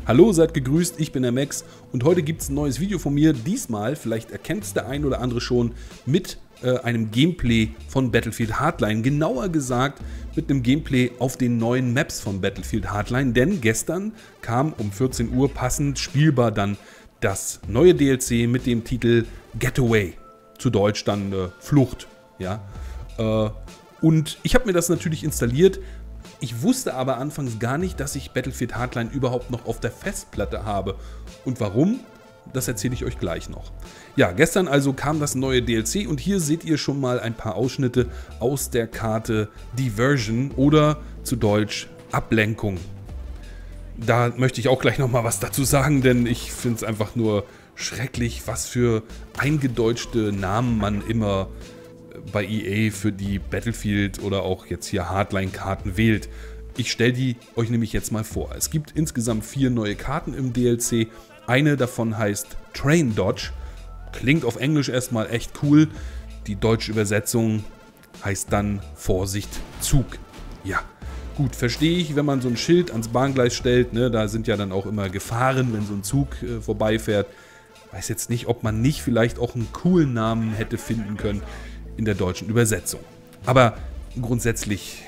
Hallo, seid gegrüßt, ich bin der Max und heute gibt es ein neues Video von mir. Diesmal, vielleicht erkennt es der ein oder andere schon, mit einem Gameplay von Battlefield Hardline. Genauer gesagt mit einem Gameplay auf den neuen Maps von Battlefield Hardline. Denn gestern kam um 14 Uhr passend spielbar dann das neue DLC mit dem Titel Getaway. Zu Deutsch dann Flucht. Ja? Und ich habe mir das natürlich installiert. Ich wusste aber anfangs gar nicht, dass ich Battlefield Hardline überhaupt noch auf der Festplatte habe. Und warum? Das erzähle ich euch gleich noch. Ja, gestern also kam das neue DLC und hier seht ihr schon mal ein paar Ausschnitte aus der Karte Diversion oder zu Deutsch Ablenkung. Da möchte ich auch gleich noch mal was dazu sagen, denn ich finde es einfach nur schrecklich, was für eingedeutschte Namen man immer bei EA für die Battlefield oder auch jetzt hier Hardline-Karten wählt. Ich stelle die euch nämlich jetzt mal vor. Es gibt insgesamt 4 neue Karten im DLC. Eine davon heißt Train Dodge. Klingt auf Englisch erstmal echt cool. Die deutsche Übersetzung heißt dann Vorsicht, Zug. Ja, gut, verstehe ich, wenn man so ein Schild ans Bahngleis stellt. Ne, da sind ja dann auch immer Gefahren, wenn so ein Zug vorbeifährt. Weiß jetzt nicht, ob man nicht vielleicht auch einen coolen Namen hätte finden können in der deutschen Übersetzung. Aber grundsätzlich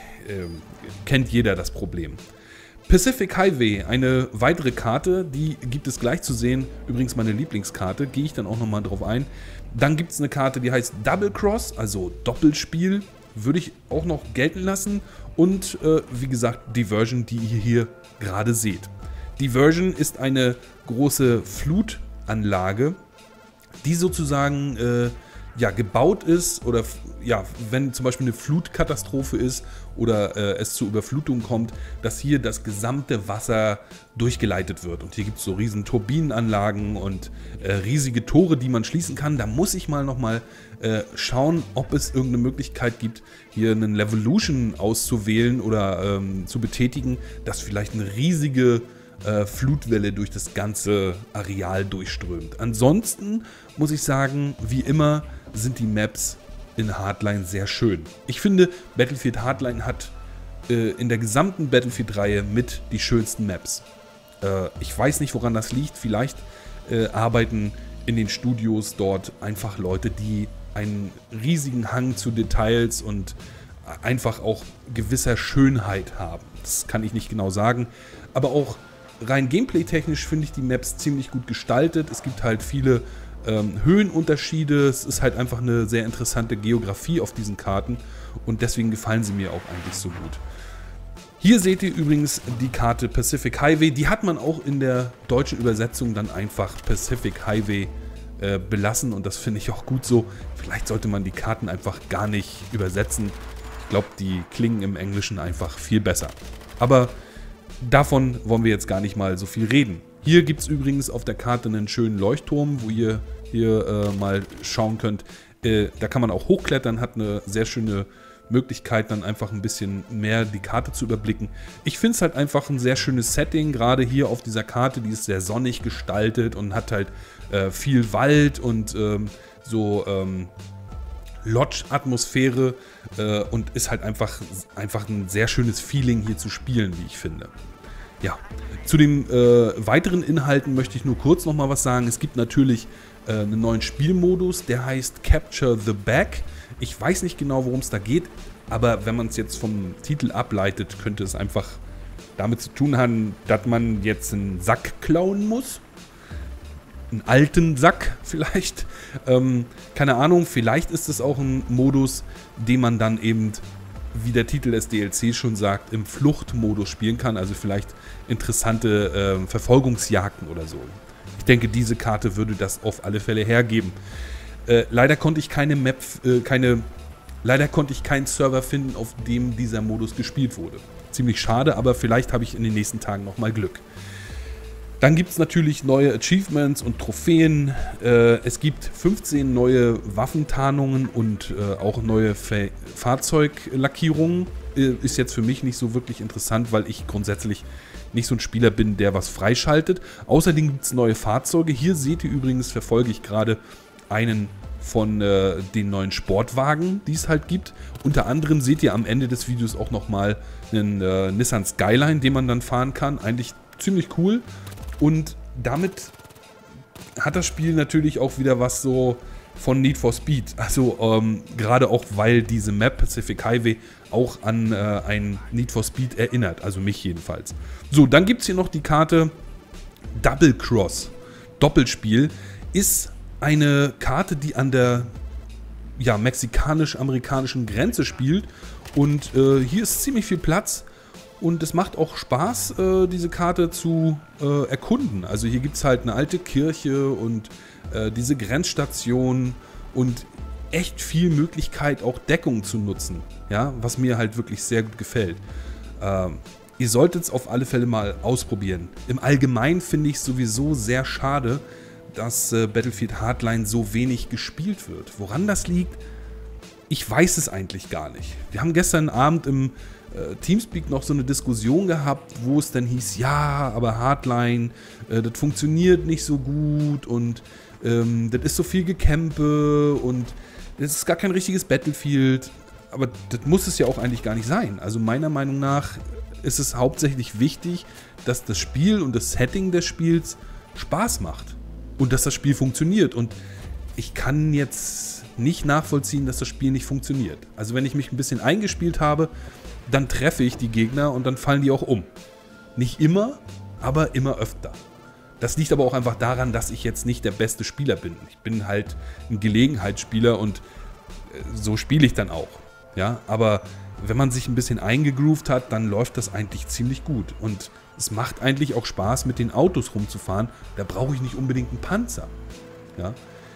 kennt jeder das Problem. Pacific Highway, eine weitere Karte, die gibt es gleich zu sehen. Übrigens meine Lieblingskarte, gehe ich dann auch nochmal drauf ein. Dann gibt es eine Karte, die heißt Double Cross, also Doppelspiel. Würde ich auch noch gelten lassen. Und wie gesagt, Diversion, die ihr hier gerade seht. Diversion ist eine große Flutanlage, die sozusagen ja, gebaut ist oder ja, wenn zum Beispiel eine Flutkatastrophe ist oder es zu Überflutungen kommt, dass hier das gesamte Wasser durchgeleitet wird. Und hier gibt es so riesen Turbinenanlagen und riesige Tore, die man schließen kann. Da muss ich mal nochmal schauen, ob es irgendeine Möglichkeit gibt, hier einen Levolution auszuwählen oder zu betätigen, dass vielleicht eine riesige Flutwelle durch das ganze Areal durchströmt. Ansonsten muss ich sagen, wie immer sind die Maps in Hardline sehr schön. Ich finde, Battlefield Hardline hat in der gesamten Battlefield-Reihe mit die schönsten Maps. Ich weiß nicht, woran das liegt. Vielleicht arbeiten in den Studios dort einfach Leute, die einen riesigen Hang zu Details und einfach auch gewisser Schönheit haben. Das kann ich nicht genau sagen. Aber auch rein gameplay-technisch finde ich die Maps ziemlich gut gestaltet. Es gibt halt viele Höhenunterschiede. Es ist halt einfach eine sehr interessante Geografie auf diesen Karten und deswegen gefallen sie mir auch eigentlich so gut. Hier seht ihr übrigens die Karte Pacific Highway. Die hat man auch in der deutschen Übersetzung dann einfach Pacific Highway belassen und das finde ich auch gut so. Vielleicht sollte man die Karten einfach gar nicht übersetzen. Ich glaube, die klingen im Englischen einfach viel besser. Aber davon wollen wir jetzt gar nicht mal so viel reden. Hier gibt es übrigens auf der Karte einen schönen Leuchtturm, wo ihr hier mal schauen könnt. Da kann man auch hochklettern, hat eine sehr schöne Möglichkeit, dann einfach ein bisschen mehr die Karte zu überblicken. Ich finde es halt einfach ein sehr schönes Setting, gerade hier auf dieser Karte, die ist sehr sonnig gestaltet und hat halt viel Wald und so Lodge-Atmosphäre und ist halt einfach ein sehr schönes Feeling hier zu spielen, wie ich finde. Ja, zu den weiteren Inhalten möchte ich nur kurz noch mal was sagen. Es gibt natürlich einen neuen Spielmodus, der heißt Capture the Bag. Ich weiß nicht genau, worum es da geht, aber wenn man es jetzt vom Titel ableitet, könnte es einfach damit zu tun haben, dass man jetzt einen Sack klauen muss. Einen alten Sack vielleicht. Keine Ahnung, vielleicht ist es auch ein Modus, den man dann eben, wie der Titel des DLCs schon sagt, im Fluchtmodus spielen kann. Also vielleicht interessante Verfolgungsjagden oder so. Ich denke, diese Karte würde das auf alle Fälle hergeben. Leider konnte ich leider konnte ich keinen Server finden, auf dem dieser Modus gespielt wurde. Ziemlich schade, aber vielleicht habe ich in den nächsten Tagen nochmal Glück. Dann gibt es natürlich neue Achievements und Trophäen. Es gibt 15 neue Waffentarnungen und auch neue Fahrzeuglackierungen. Ist jetzt für mich nicht so wirklich interessant, weil ich grundsätzlich nicht so ein Spieler bin, der was freischaltet. Außerdem gibt es neue Fahrzeuge. Hier seht ihr übrigens, verfolge ich gerade einen von den neuen Sportwagen, die es halt gibt. Unter anderem seht ihr am Ende des Videos auch nochmal einen Nissan Skyline, den man dann fahren kann. Eigentlich ziemlich cool. Und damit hat das Spiel natürlich auch wieder was so von Need for Speed. Also gerade auch, weil diese Map Pacific Highway auch an ein Need for Speed erinnert. Also mich jedenfalls. So, dann gibt es hier noch die Karte Double Cross. Doppelspiel ist eine Karte, die an der mexikanisch-amerikanischen Grenze spielt. Und hier ist ziemlich viel Platz. Und es macht auch Spaß, diese Karte zu erkunden. Also hier gibt es halt eine alte Kirche und diese Grenzstation und echt viel Möglichkeit, auch Deckung zu nutzen. Ja, was mir halt wirklich sehr gut gefällt. Ihr solltet es auf alle Fälle mal ausprobieren. Im Allgemeinen finde ich es sowieso sehr schade, dass Battlefield Hardline so wenig gespielt wird. Woran das liegt, ich weiß es eigentlich gar nicht. Wir haben gestern Abend im Teamspeak noch so eine Diskussion gehabt, wo es dann hieß, ja, aber Hardline, das funktioniert nicht so gut und das ist so viel Gecampe und das ist gar kein richtiges Battlefield. Aber das muss es ja auch eigentlich gar nicht sein. Also meiner Meinung nach ist es hauptsächlich wichtig, dass das Spiel und das Setting des Spiels Spaß macht und dass das Spiel funktioniert. Und ich kann jetzt nicht nachvollziehen, dass das Spiel nicht funktioniert. Also wenn ich mich ein bisschen eingespielt habe, dann treffe ich die Gegner und dann fallen die auch um. Nicht immer, aber immer öfter. Das liegt aber auch einfach daran, dass ich jetzt nicht der beste Spieler bin. Ich bin halt ein Gelegenheitsspieler und so spiele ich dann auch. Ja, aber wenn man sich ein bisschen eingegroovt hat, dann läuft das eigentlich ziemlich gut. Und es macht eigentlich auch Spaß, mit den Autos rumzufahren. Da brauche ich nicht unbedingt einen Panzer. Ja?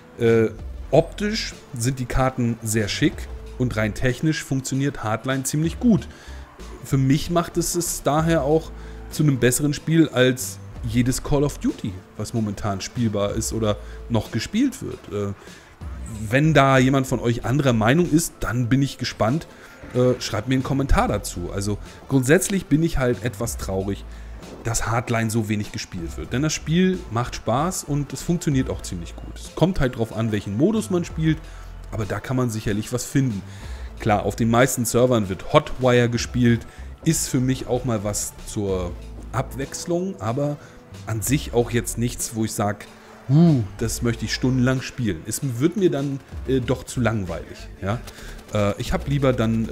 Optisch sind die Karten sehr schick und rein technisch funktioniert Hardline ziemlich gut. Für mich macht es daher auch zu einem besseren Spiel als jedes Call of Duty, was momentan spielbar ist oder noch gespielt wird. Wenn da jemand von euch anderer Meinung ist, dann bin ich gespannt. Schreibt mir einen Kommentar dazu. Also grundsätzlich bin ich halt etwas traurig, dass Hardline so wenig gespielt wird. Denn das Spiel macht Spaß und es funktioniert auch ziemlich gut. Es kommt halt drauf an, welchen Modus man spielt, aber da kann man sicherlich was finden. Klar, auf den meisten Servern wird Hotwire gespielt, ist für mich auch mal was zur Abwechslung, aber an sich auch jetzt nichts, wo ich sage, das möchte ich stundenlang spielen. Es wird mir dann doch zu langweilig. Ja? Ich habe lieber dann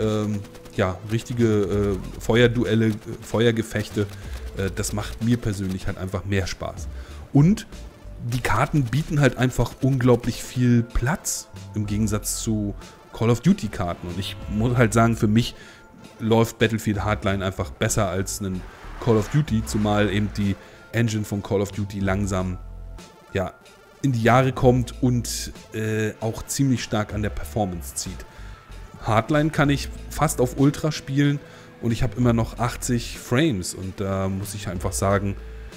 richtige Feuerduelle, Feuergefechte. Das macht mir persönlich halt einfach mehr Spaß. Und die Karten bieten halt einfach unglaublich viel Platz im Gegensatz zu Call of Duty Karten. Und ich muss halt sagen, für mich läuft Battlefield Hardline einfach besser als ein Call of Duty, zumal eben die Engine von Call of Duty langsam in die Jahre kommt und auch ziemlich stark an der Performance zieht. Hardline kann ich fast auf Ultra spielen und ich habe immer noch 80 Frames und da muss ich einfach sagen,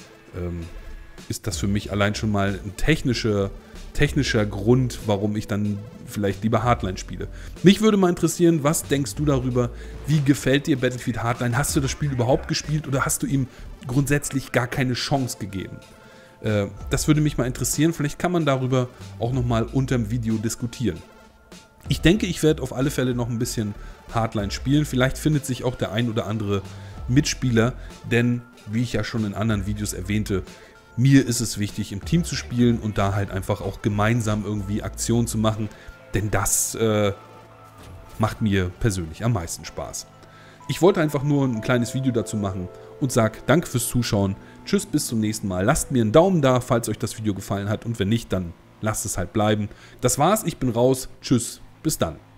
ist das für mich allein schon mal ein technischer Grund, warum ich dann vielleicht lieber Hardline spiele. Mich würde mal interessieren, was denkst du darüber? Wie gefällt dir Battlefield Hardline? Hast du das Spiel überhaupt gespielt oder hast du ihm grundsätzlich gar keine Chance gegeben? Das würde mich mal interessieren. Vielleicht kann man darüber auch nochmal unter dem Video diskutieren. Ich denke, ich werde auf alle Fälle noch ein bisschen Hardline spielen. Vielleicht findet sich auch der ein oder andere Mitspieler, denn wie ich ja schon in anderen Videos erwähnte, mir ist es wichtig, im Team zu spielen und da halt einfach auch gemeinsam irgendwie Aktionen zu machen, denn das macht mir persönlich am meisten Spaß. Ich wollte einfach nur ein kleines Video dazu machen und sage danke fürs Zuschauen. Tschüss, bis zum nächsten Mal. Lasst mir einen Daumen da, falls euch das Video gefallen hat und wenn nicht, dann lasst es halt bleiben. Das war's, ich bin raus. Tschüss, bis dann.